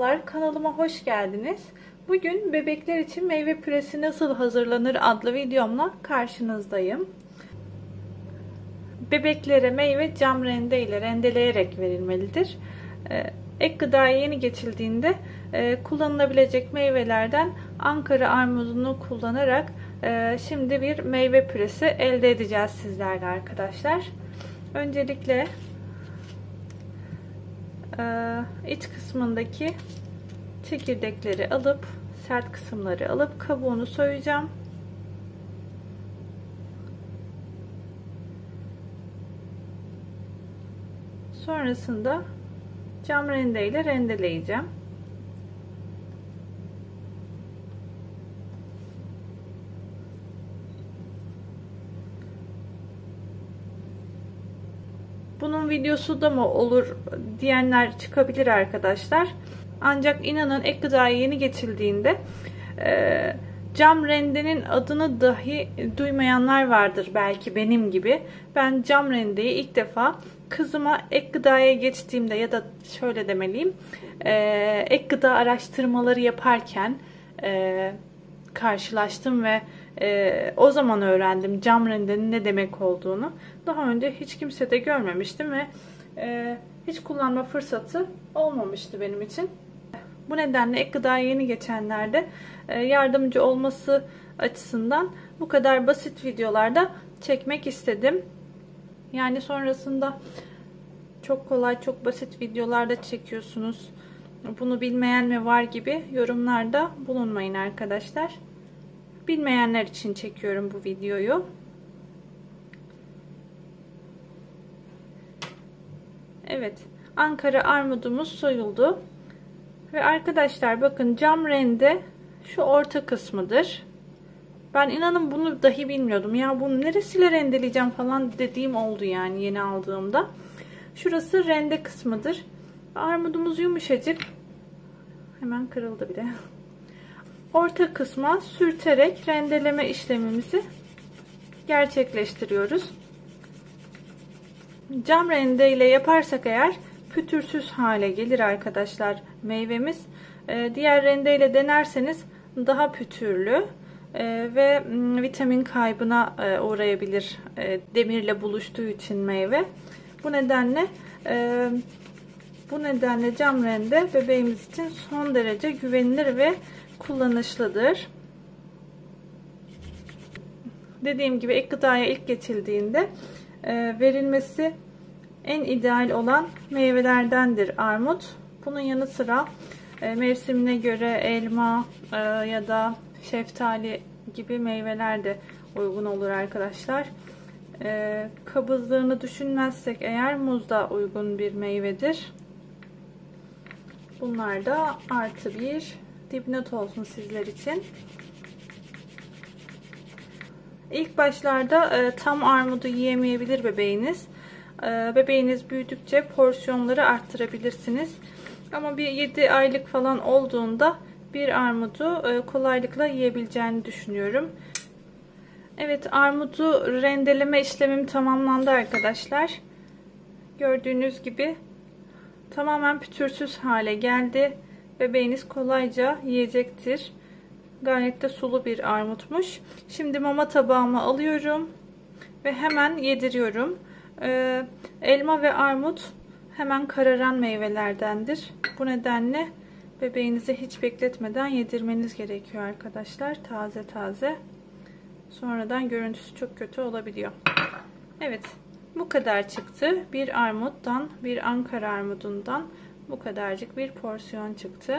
Merhabalar, kanalıma hoş geldiniz. Bugün bebekler için meyve püresi nasıl hazırlanır adlı videomla karşınızdayım. Bebeklere meyve cam rende ile rendeleyerek verilmelidir. Ek gıdaya yeni geçildiğinde kullanılabilecek meyvelerden Ankara armudunu kullanarak şimdi bir meyve püresi elde edeceğiz sizlerle arkadaşlar. Öncelikle iç kısmındaki çekirdekleri alıp sert kısımları alıp kabuğunu soyacağım. Sonrasında cam rende ile rendeleyeceğim. Bunun videosu da mı olur diyenler çıkabilir arkadaşlar. Ancak inanın ek gıdaya yeni geçildiğinde cam rendenin adını dahi duymayanlar vardır belki benim gibi. Ben cam rendeyi ilk defa kızıma ek gıdaya geçtiğimde ya da şöyle demeliyim, ek gıda araştırmaları yaparken karşılaştım ve o zaman öğrendim cam rendenin ne demek olduğunu. Daha önce hiç kimse de görmemiştim ve hiç kullanma fırsatı olmamıştı benim için. Bu nedenle ek gıdaya yeni geçenlerde yardımcı olması açısından bu kadar basit videolarda çekmek istedim. Yani sonrasında çok kolay, çok basit videolarda çekiyorsunuz, bunu bilmeyen mi var gibi yorumlarda bulunmayın arkadaşlar. Bilmeyenler için çekiyorum bu videoyu. Evet, Ankara armudumuz soyuldu. Ve arkadaşlar bakın, cam rende şu orta kısmıdır. Ben inanın bunu dahi bilmiyordum. Ya bunu neresiyle rendeleyeceğim falan dediğim oldu yani yeni aldığımda. Şurası rende kısmıdır. Armudumuz yumuşacık. Hemen kırıldı bile. Orta kısma sürterek rendeleme işlemimizi gerçekleştiriyoruz. Cam rende ile yaparsak eğer pütürsüz hale gelir arkadaşlar meyvemiz. Diğer rende ile denerseniz daha pütürlü ve vitamin kaybına uğrayabilir demirle buluştuğu için meyve. Bu nedenle cam rende bebeğimiz için son derece güvenilir ve kullanışlıdır. Dediğim gibi ek gıdaya ilk geçildiğinde verilmesi en ideal olan meyvelerdendir armut. Bunun yanı sıra mevsimine göre elma ya da şeftali gibi meyveler de uygun olur arkadaşlar. Kabızlığını düşünmezsek eğer muz da uygun bir meyvedir. Bunlar da artı bir dipnot olsun sizler için. İlk başlarda tam armudu yiyemeyebilir bebeğiniz. Bebeğiniz büyüdükçe porsiyonları arttırabilirsiniz. Ama bir 7 aylık falan olduğunda bir armudu kolaylıkla yiyebileceğini düşünüyorum. Evet, armudu rendeleme işlemim tamamlandı arkadaşlar. Gördüğünüz gibi tamamen pütürsüz hale geldi. Bebeğiniz kolayca yiyecektir. Gayet de sulu bir armutmuş. Şimdi mama tabağıma alıyorum ve hemen yediriyorum. Elma ve armut hemen kararan meyvelerdendir. Bu nedenle bebeğinize hiç bekletmeden yedirmeniz gerekiyor arkadaşlar. Taze taze. Sonradan görüntüsü çok kötü olabiliyor. Evet, bu kadar çıktı. Bir armuttan, bir Ankara armudundan bu kadarcık bir porsiyon çıktı.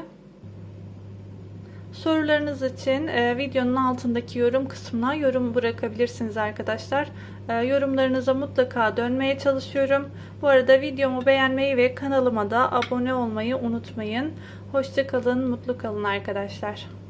Sorularınız için videonun altındaki yorum kısmına yorum bırakabilirsiniz arkadaşlar. Yorumlarınıza mutlaka dönmeye çalışıyorum. Bu arada videomu beğenmeyi ve kanalıma da abone olmayı unutmayın. Hoşça kalın, mutlu kalın arkadaşlar.